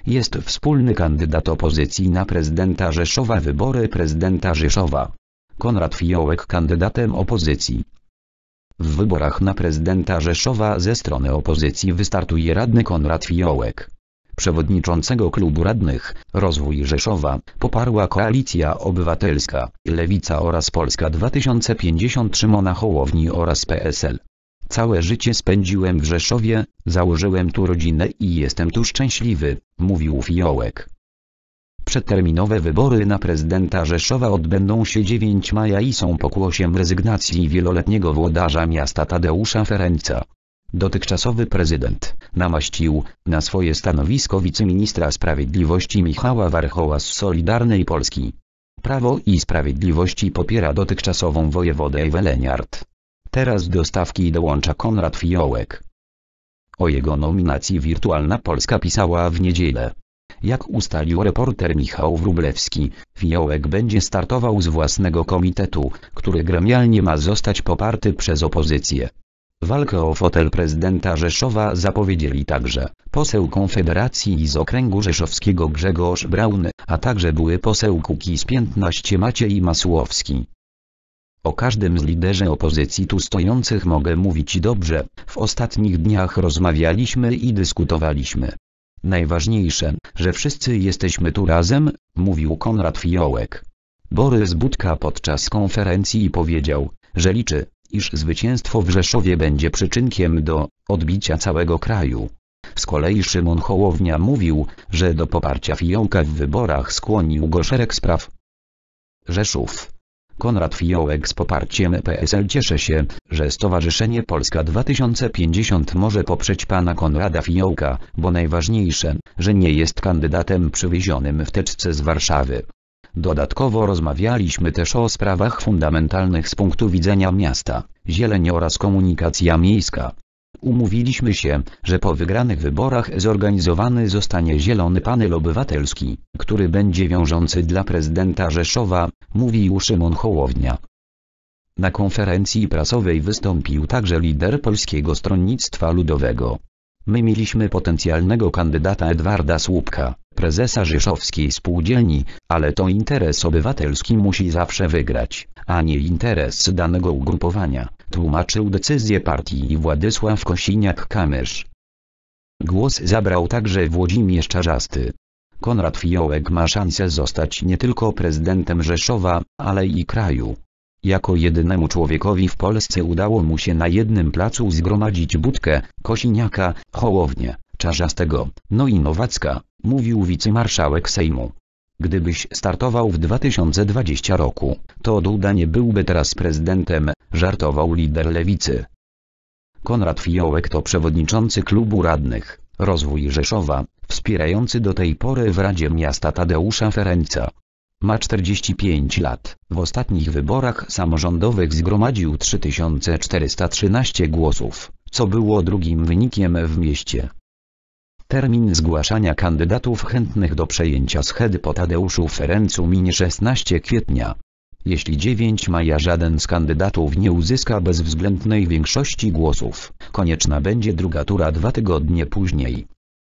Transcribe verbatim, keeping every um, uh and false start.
Jest wspólny kandydat opozycji na prezydenta Rzeszowa. Wybory prezydenta Rzeszowa. Konrad Fiołek kandydatem opozycji. W wyborach na prezydenta Rzeszowa ze strony opozycji wystartuje radny Konrad Fiołek. Przewodniczącego klubu radnych Rozwój Rzeszowa poparła Koalicja Obywatelska, Lewica oraz Polska dwa tysiące pięćdziesiąt Szymona Hołowni oraz P S L. Całe życie spędziłem w Rzeszowie, założyłem tu rodzinę i jestem tu szczęśliwy, mówił Fiołek. Przedterminowe wybory na prezydenta Rzeszowa odbędą się dziewiątego maja i są pokłosiem rezygnacji wieloletniego włodarza miasta Tadeusza Ferenca. Dotychczasowy prezydent namaścił na swoje stanowisko wiceministra sprawiedliwości Michała Warchoła z Solidarnej Polski. Prawo i Sprawiedliwości popiera dotychczasową wojewodę Ewę Leniart. Teraz do stawki dołącza Konrad Fiołek. O jego nominacji Wirtualna Polska pisała w niedzielę. Jak ustalił reporter Michał Wróblewski, Fiołek będzie startował z własnego komitetu, który gremialnie ma zostać poparty przez opozycję. Walkę o fotel prezydenta Rzeszowa zapowiedzieli także poseł Konfederacji z okręgu rzeszowskiego Grzegorz Braun, a także były poseł Kukiz piętnaście Maciej Masłowski. O każdym z liderzy opozycji tu stojących mogę mówić dobrze, w ostatnich dniach rozmawialiśmy i dyskutowaliśmy. Najważniejsze, że wszyscy jesteśmy tu razem, mówił Konrad Fiołek. Borys Budka podczas konferencji powiedział, że liczy, iż zwycięstwo w Rzeszowie będzie przyczynkiem do odbicia całego kraju. Z kolei Szymon Hołownia mówił, że do poparcia Fiołka w wyborach skłonił go szereg spraw. Rzeszów. Konrad Fiołek z poparciem P S L cieszy się, że Stowarzyszenie Polska dwa tysiące pięćdziesiąt może poprzeć pana Konrada Fiołka, bo najważniejsze, że nie jest kandydatem przywiezionym w teczce z Warszawy. Dodatkowo rozmawialiśmy też o sprawach fundamentalnych z punktu widzenia miasta, zieleń oraz komunikacja miejska. Umówiliśmy się, że po wygranych wyborach zorganizowany zostanie zielony panel obywatelski, który będzie wiążący dla prezydenta Rzeszowa, mówił Szymon Hołownia. Na konferencji prasowej wystąpił także lider Polskiego Stronnictwa Ludowego. My mieliśmy potencjalnego kandydata Edwarda Słupka, prezesa rzeszowskiej spółdzielni, ale to interes obywatelski musi zawsze wygrać, a nie interes danego ugrupowania, tłumaczył decyzję partii Władysław Kosiniak-Kamysz. Głos zabrał także Włodzimierz Czarzasty. Konrad Fiołek ma szansę zostać nie tylko prezydentem Rzeszowa, ale i kraju. Jako jedynemu człowiekowi w Polsce udało mu się na jednym placu zgromadzić Budkę, Kosiniaka, Hołownię, Czarzastego, no i Nowacka, mówił wicemarszałek Sejmu. Gdybyś startował w dwa tysiące dwudziestym roku, to Duda nie byłby teraz prezydentem, żartował lider Lewicy. Konrad Fiołek to przewodniczący klubu radnych Rozwój Rzeszowa, wspierający do tej pory w Radzie Miasta Tadeusza Ferenca. Ma czterdzieści pięć lat, w ostatnich wyborach samorządowych zgromadził trzy tysiące czterysta trzynaście głosów, co było drugim wynikiem w mieście. Termin zgłaszania kandydatów chętnych do przejęcia schedy po Tadeuszu Ferencu minie szesnastego kwietnia. Jeśli dziewiątego maja żaden z kandydatów nie uzyska bezwzględnej większości głosów, konieczna będzie druga tura dwa tygodnie później.